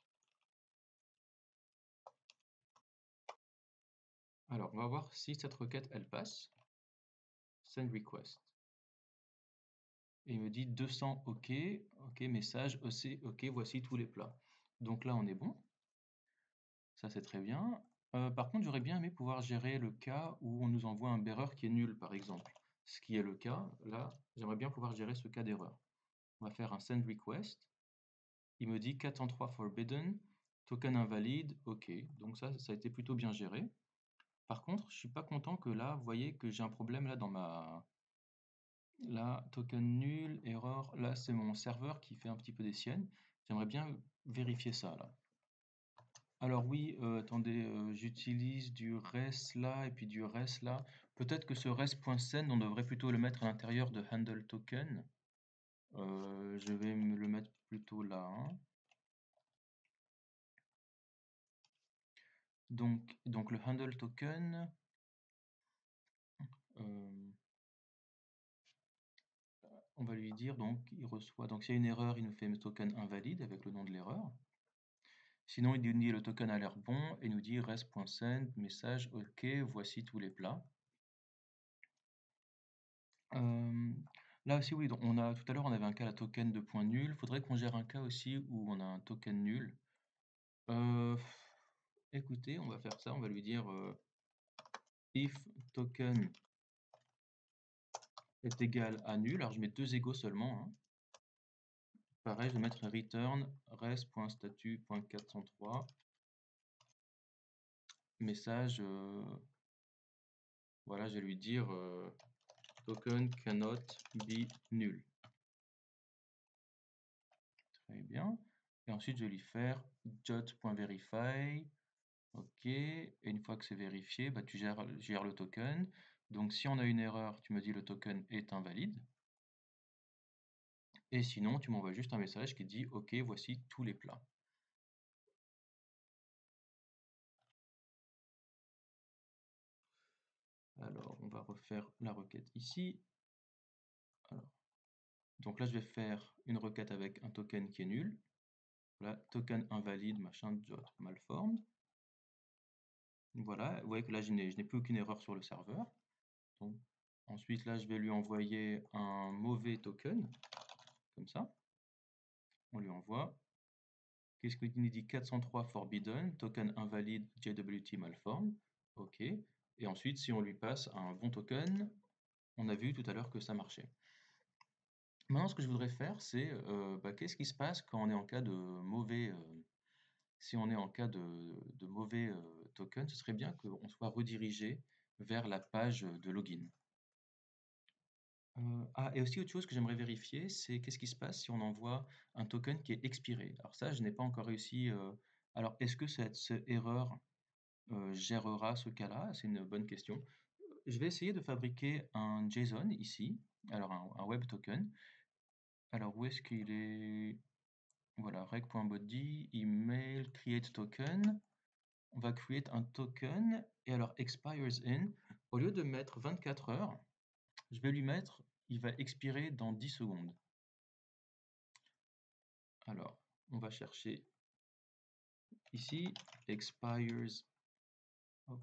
Speaker 1: Alors, on va voir si cette requête, elle passe. Send request. Et il me dit deux cents OK, OK, message, O C, OK, voici tous les plats. Donc là, on est bon. Ça, c'est très bien. Euh, par contre, j'aurais bien aimé pouvoir gérer le cas où on nous envoie un bearer qui est nul, par exemple. Ce qui est le cas, là, j'aimerais bien pouvoir gérer ce cas d'erreur. On va faire un send request. Il me dit quatre cent trois forbidden, token invalide, OK. Donc ça, ça a été plutôt bien géré. Par contre, je suis pas content que là, vous voyez que j'ai un problème là dans ma... Là, token nul, erreur. Là, c'est mon serveur qui fait un petit peu des siennes. J'aimerais bien vérifier ça là. Alors oui, euh, attendez, euh, j'utilise du res là et puis du res là. Peut-être que ce res.send, on devrait plutôt le mettre à l'intérieur de handle token. Euh, je vais me le mettre plutôt là. Hein. Donc, donc le handle token, euh, on va lui dire donc il reçoit. Donc s'il y a une erreur, il nous fait un token invalide avec le nom de l'erreur. Sinon, il nous dit le token a l'air bon et nous dit res.send, message, OK, voici tous les plats. Euh, là aussi, oui, donc on a, tout à l'heure, on avait un cas à token de point nul. Il faudrait qu'on gère un cas aussi où on a un token nul. Euh, écoutez, on va faire ça, on va lui dire euh, if token est égal à nul. Alors, je mets deux égaux seulement. Hein. Pareil, je vais mettre un return res.statut.quatre cent trois. Message, euh, voilà, je vais lui dire euh, token cannot be nul. Très bien. Et ensuite, je vais lui faire jot.verify. OK. Et une fois que c'est vérifié, bah, tu gères, gères le token. Donc, si on a une erreur, tu me dis le token est invalide. Et sinon, tu m'envoies juste un message qui dit OK, voici tous les plats. Alors, on va refaire la requête ici. Alors, donc là, je vais faire une requête avec un token qui est nul. Voilà, token invalide, machin, jot malformed. Voilà, vous voyez que là, je n'ai plus aucune erreur sur le serveur. Donc, ensuite, là, je vais lui envoyer un mauvais token, comme ça. On lui envoie. Qu'est-ce qu'il nous dit? quatre cent trois forbidden, token invalide, J W T malform. OK. Et ensuite, si on lui passe un bon token, on a vu tout à l'heure que ça marchait. Maintenant, ce que je voudrais faire, c'est euh, bah, qu'est-ce qui se passe quand on est en cas de mauvais, euh, si on est en cas de, de mauvais euh, token, ce serait bien qu'on soit redirigé vers la page de login. Euh, ah, et aussi autre chose que j'aimerais vérifier, c'est qu'est-ce qui se passe si on envoie un token qui est expiré. Alors ça, je n'ai pas encore réussi. euh, Alors, est-ce que cette, cette erreur euh, gérera ce cas-là? C'est une bonne question. Je vais essayer de fabriquer un JSON ici, alors un, un web token. Alors, où est-ce qu'il est? Voilà, reg.body, email, create token. On va create un token, et alors expires in, au lieu de mettre vingt-quatre heures, je vais lui mettre, il va expirer dans dix secondes. Alors, on va chercher ici, expires, hop,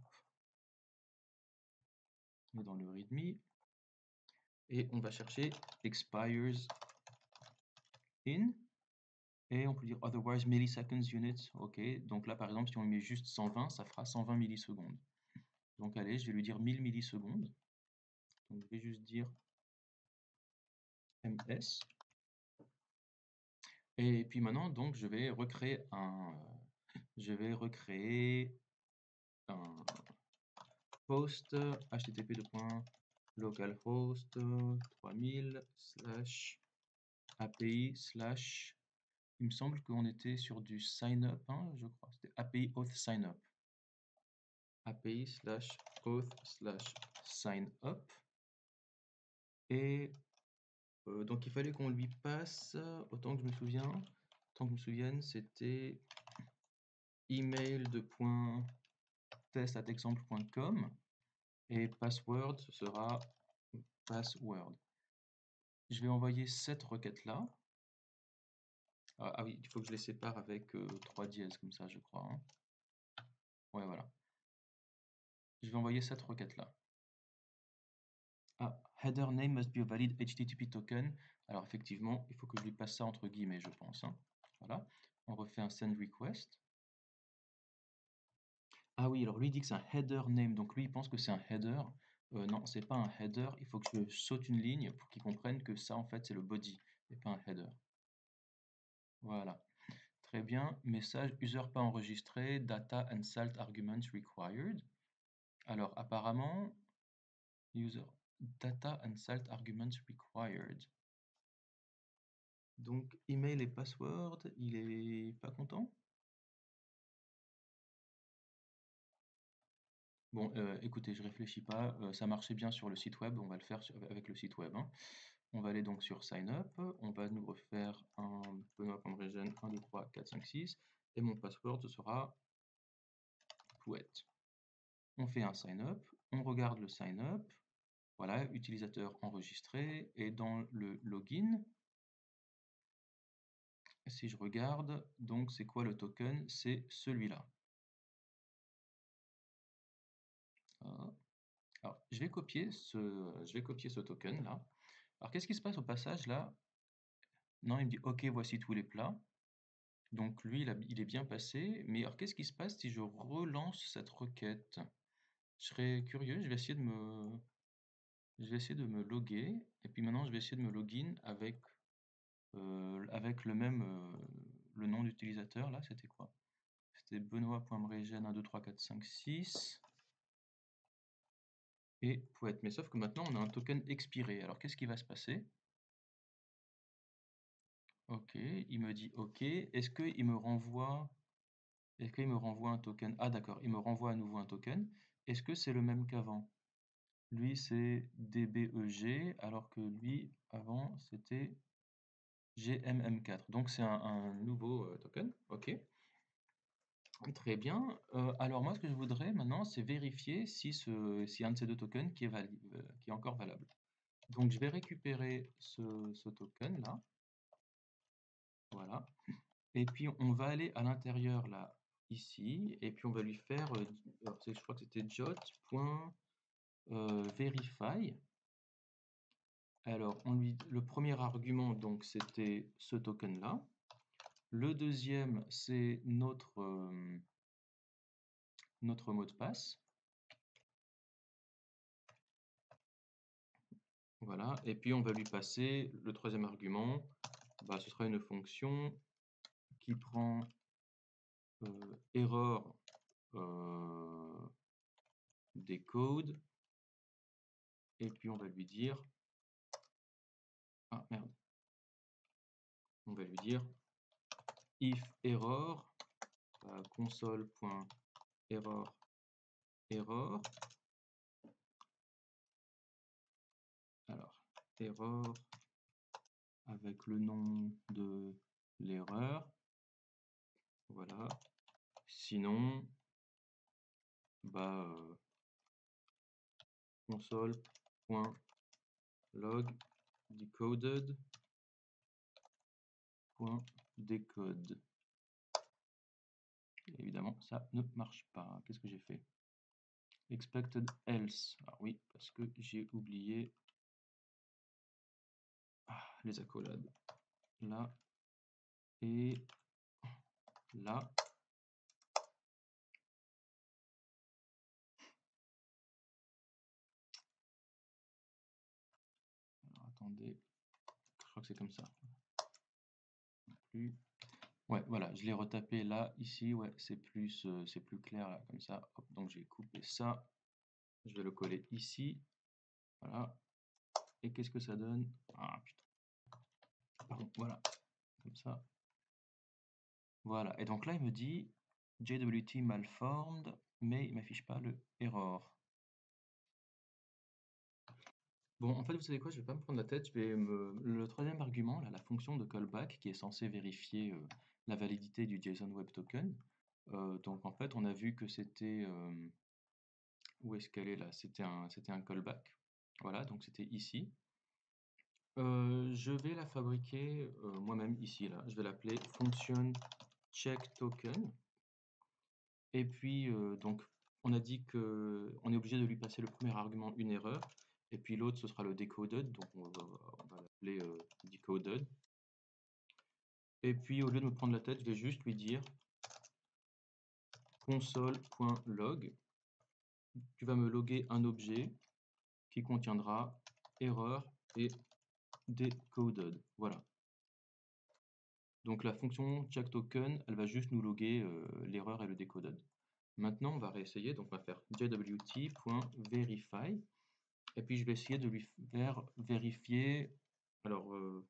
Speaker 1: on est dans le readme, et on va chercher expires in, et on peut dire otherwise milliseconds units, ok, donc là par exemple si on met juste cent vingt, ça fera cent vingt millisecondes. Donc allez, je vais lui dire mille millisecondes, donc je vais juste dire ms, et puis maintenant donc je vais recréer un, je vais recréer un post http localhost trois mille slash api slash, il me semble qu'on était sur du sign up, hein, je crois, c'était api auth sign up, api slash auth slash sign up, et euh, donc il fallait qu'on lui passe, autant que je me souviens, autant que je me souvienne, c'était email de point test at exemple point com, et password ce sera password. Je vais envoyer cette requête là. Ah, ah oui, il faut que je les sépare avec euh, trois dièses comme ça, je crois, hein. Ouais, voilà. Je vais envoyer cette requête là. Ah, header name must be a valid H T T P token. Alors effectivement, il faut que je lui passe ça entre guillemets, je pense, hein. Voilà. On refait un send request. Ah oui, alors lui il dit que c'est un header name, donc lui il pense que c'est un header. Euh, non, c'est pas un header, il faut que je saute une ligne pour qu'il comprenne que ça en fait c'est le body et pas un header. Voilà. Très bien. Message user pas enregistré, data and salt arguments required. Alors apparemment, user data and salt arguments required. Donc email et password, il est pas content? Bon, euh, écoutez, je réfléchis pas, euh, ça marchait bien sur le site web, on va le faire sur- avec le site web, hein. On va aller donc sur sign up, on va nous refaire un Benoît.regen un, deux, trois, quatre, cinq, six, et mon password ce sera Pouette. On fait un sign up, on regarde le sign up, voilà, utilisateur enregistré, et dans le login, si je regarde, donc c'est quoi le token? C'est celui-là. Alors, je vais copier ce, je vais copier ce token là. Alors, qu'est-ce qui se passe au passage là? Non, il me dit OK, voici tous les plats. Donc lui, il, a- il est bien passé. Mais alors, qu'est-ce qui se passe si je relance cette requête? Je serais curieux. Je vais essayer de me, je vais essayer de me loguer. Et puis maintenant, je vais essayer de me login avec, euh, avec le même, euh, le nom d'utilisateur là. C'était quoi? C'était benoît.mregen un, deux, trois, quatre, cinq, six. Et Pouette. Mais sauf que maintenant, on a un token expiré. Alors, qu'est-ce qui va se passer? Ok, il me dit OK. Est-ce qu'il me renvoie, est-ce qu'il me renvoie un token? Ah d'accord, il me renvoie à nouveau un token. Est-ce que c'est le même qu'avant? Lui, c'est D B E G, alors que lui, avant, c'était G M M quatre. Donc c'est un, un nouveau euh, token. OK, très bien. Euh, alors moi, ce que je voudrais maintenant, c'est vérifier si, ce, si un de ces deux tokens qui est, vali- euh, qui est encore valable. Donc je vais récupérer ce, ce token là. Voilà. Et puis on va aller à l'intérieur là, ici, et puis on va lui faire, euh, alors, c'est- je crois que c'était jot.verify. Alors on lui, le premier argument donc c'était ce token là. Le deuxième, c'est notre, euh, notre mot de passe. Voilà, et puis on va lui passer le troisième argument, bah, ce sera une fonction qui prend euh, error euh, des codes, et puis on va lui dire, ah merde, on va lui dire if error, euh, console.error error, alors error avec le nom de l'erreur, voilà, sinon, bah, euh, console.log decoded .decode. Évidemment, ça ne marche pas. Qu'est-ce que j'ai fait? Expected else. Ah oui, parce que j'ai oublié ah, les accolades. Là et là. Alors, attendez, je crois que c'est comme ça. Plus. Ouais, voilà, je l'ai retapé là, ici, ouais, c'est plus, euh, c'est plus clair là, comme ça. Hop, donc j'ai coupé ça. Je vais le coller ici. Voilà. Et qu'est-ce que ça donne? Ah putain. Pardon, voilà. Comme ça. Voilà. Et donc là, il me dit J W T malformed, mais il m'affiche pas le error. Bon, en fait, vous savez quoi, je vais pas me prendre la tête. Je vais me... Le troisième argument, là, la fonction de callback qui est censée vérifier euh, la validité du JSON Web Token. Euh, donc en fait, on a vu que c'était euh, où est-ce qu'elle est là? C'était un, c'était un callback. Voilà, donc c'était ici. Euh, je vais la fabriquer euh, moi-même ici, là. Je vais l'appeler function check token. Et puis, euh, donc, on a dit que on est obligé de lui passer le premier argument une erreur. Et puis l'autre, ce sera le decoded. Donc, on va, on va l'appeler euh, decoded. Et puis, au lieu de me prendre la tête, je vais juste lui dire console.log. Tu vas me loguer un objet qui contiendra erreur et decoded. Voilà. Donc la fonction checkToken, elle va juste nous loguer euh, l'erreur et le decoded. Maintenant, on va réessayer. Donc on va faire jwt.verify. Et puis je vais essayer de lui faire vérifier. Alors euh,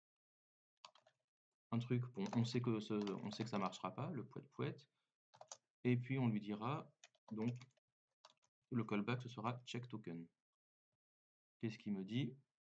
Speaker 1: un truc, bon, on sait que ce, on sait que ça marchera pas, le pouet pouet. Et puis on lui dira donc le callback ce sera checkToken. Qu'est-ce qu'il me dit?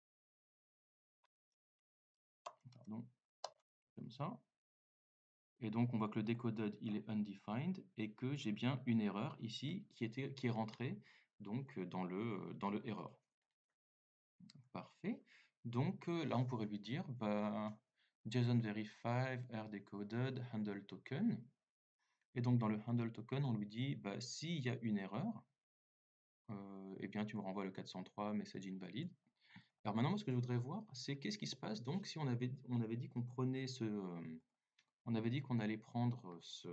Speaker 1: Pardon, comme ça. Et donc on voit que le decoded il est undefined et que j'ai bien une erreur ici qui était qui est rentrée donc dans le dans le error. Parfait. Donc euh, là on pourrait lui dire bah, JSON verify r decoded handle token. Et donc dans le handle token on lui dit bah, s'il y a une erreur, euh, eh bien tu me renvoies le quatre cent trois message invalid. Alors maintenant, ce que je voudrais voir, c'est qu'est-ce qui se passe donc si on avait, on avait dit qu'on prenait ce, euh, on avait dit qu'on allait prendre ce,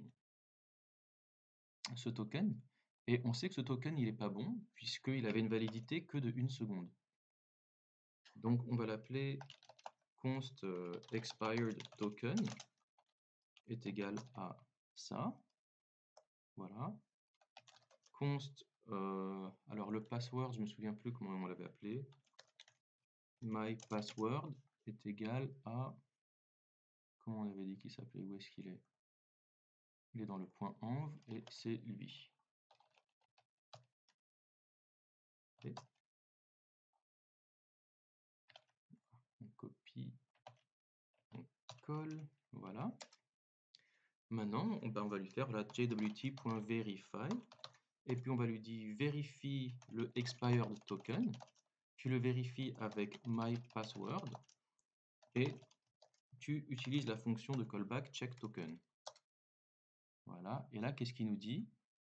Speaker 1: ce token, et on sait que ce token il est pas bon puisqu'il avait une validité que de une seconde. Donc on va l'appeler const euh, expired token est égal à ça. Voilà. Const, euh, alors le password, je me souviens plus comment on l'avait appelé. My password est égal à, comment on avait dit qu'il s'appelait, où est-ce qu'il est? Il est dans le point env et c'est lui. Et on copie, on colle, voilà. Maintenant, on, ben, on va lui faire la jwt.verify et puis on va lui dire vérifie le expired token. Tu le vérifies avec my password et tu utilises la fonction de callback check token. Voilà. Et là, qu'est-ce qu'il nous dit?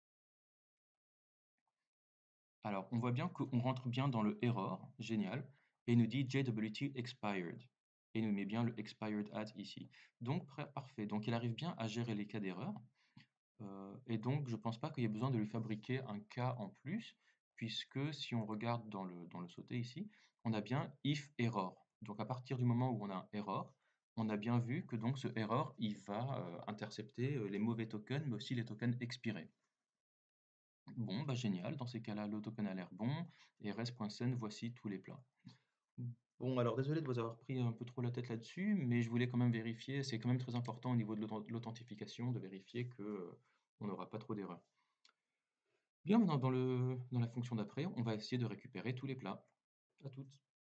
Speaker 1: Alors, on voit bien qu'on rentre bien dans le error, génial, et il nous dit jwt expired. et il nous met bien le expired at ici. Donc, parfait. Donc, il arrive bien à gérer les cas d'erreur. Euh, et donc, je ne pense pas qu'il y ait besoin de lui fabriquer un cas en plus, puisque si on regarde dans le, dans le sauté ici, on a bien if error. Donc, à partir du moment où on a un error, on a bien vu que donc ce error, il va euh, intercepter euh, les mauvais tokens, mais aussi les tokens expirés. Bon, bah génial, dans ces cas-là, le token a l'air bon, et res.send, voici tous les plats. Bon, alors désolé de vous avoir pris un peu trop la tête là-dessus, mais je voulais quand même vérifier, c'est quand même très important au niveau de l'authentification, de vérifier que euh, on n'aura pas trop d'erreurs. Bien, maintenant dans le, dans la fonction d'après, on va essayer de récupérer tous les plats. À toutes.